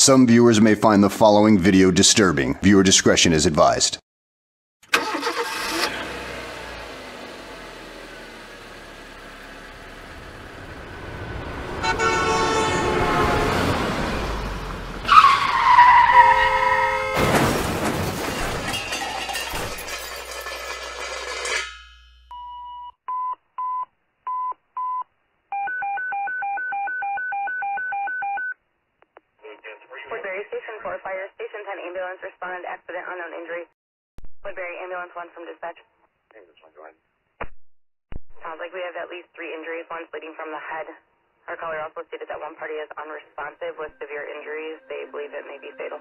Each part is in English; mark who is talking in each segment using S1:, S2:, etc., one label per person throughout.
S1: Some viewers may find the following video disturbing. Viewer discretion is advised.
S2: Woodbury Station 4, Fire Station 10, ambulance responded, accident, unknown injury. Woodbury ambulance 1 from dispatch.
S3: Ambulance 1, go ahead.
S2: Sounds like we have at least 3 injuries, one bleeding from the head. Our caller also stated that one party is unresponsive with severe injuries. They believe it may be fatal.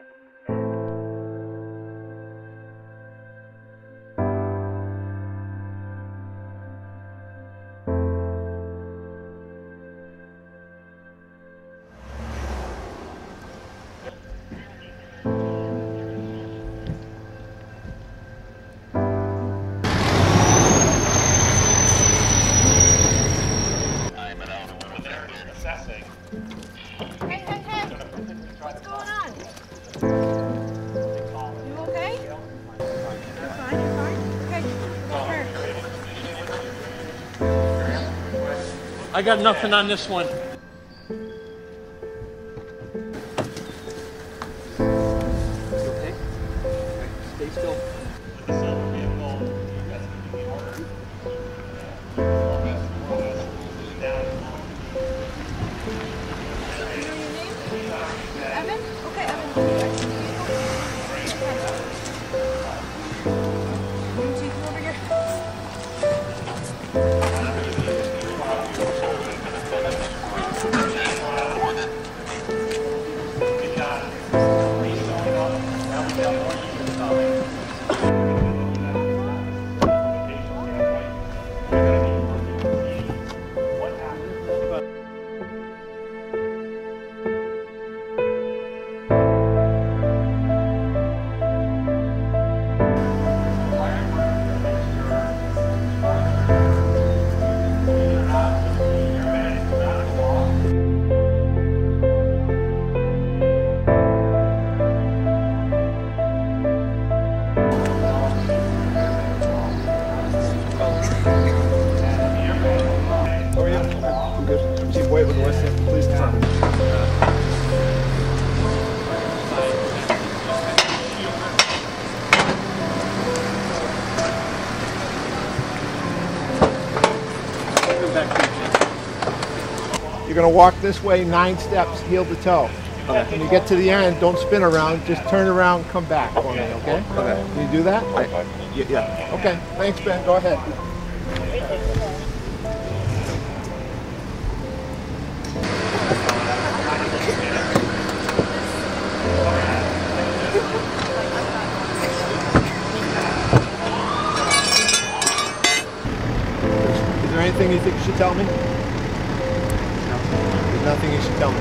S4: Hey, what's going on? You okay? You're fine? Okay, sure.
S5: I got nothing on this one. You okay? Stay still.
S4: Evan? Okay, Evan. Take you over here.
S6: Wait with the list, please confirm. You're going to walk this way 9 steps, heel to toe. Okay. When you get to the end, don't spin around, just turn around and come back for me, okay? Okay. Can you do that? Yeah. Okay, thanks, Ben. Go ahead. Is there anything you think you should tell me? No. There's nothing you should tell me.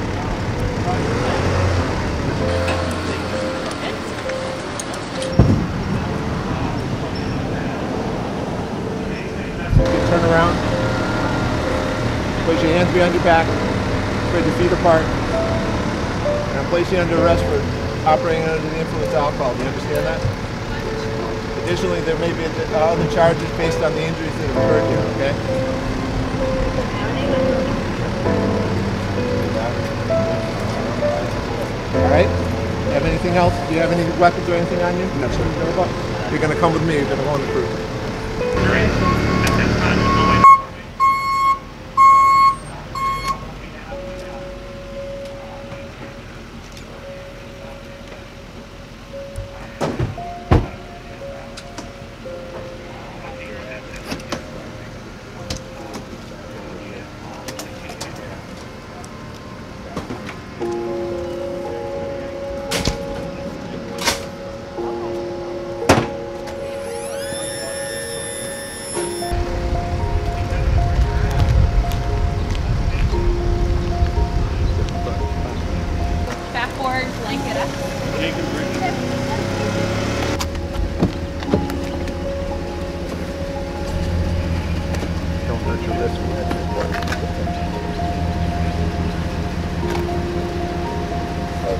S6: Okay, turn around. Place your hands behind your back. Spread your feet apart. And I'll place you under arrest for operating under the influence of alcohol. Do you understand that? Additionally, there may be other charges based on the injuries that have occurred here, okay? All right? Have anything else? Do you have any weapons or anything on you? No, sir. You're going to come with me. You're going to go on the cruise.
S4: Blanket up.
S6: Don't hurt your wrist.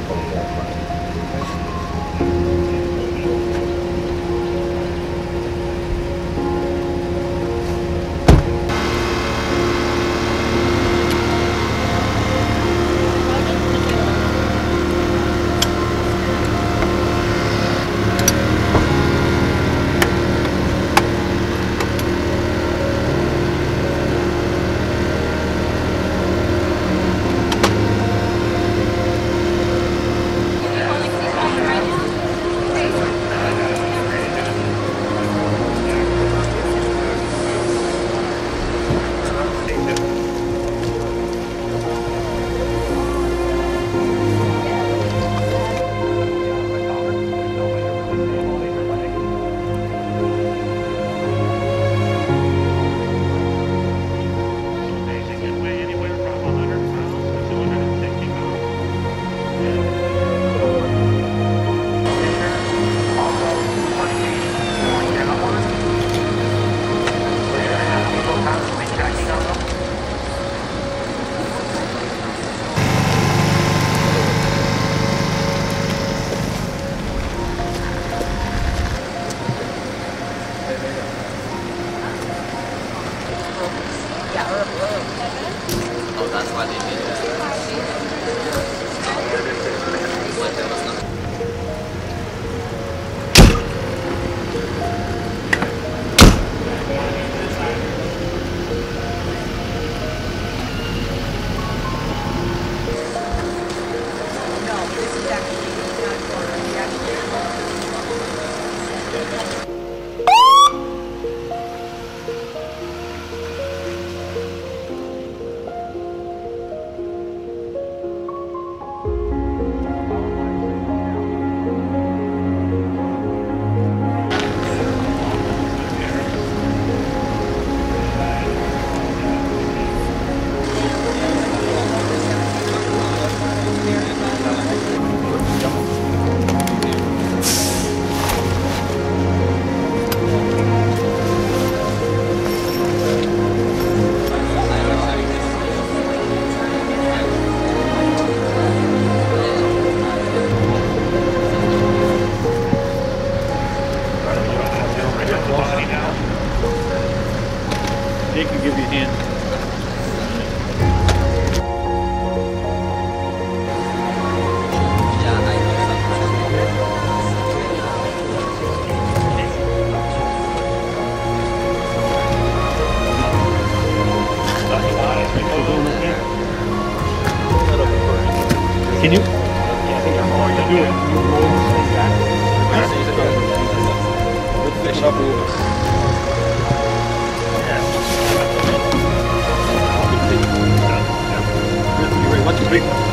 S3: Oh, that's why they did that. Like there was nothing.
S4: No, this is actually not corner. We actually
S5: They can give you a hand. Can you? Do it. What's his big?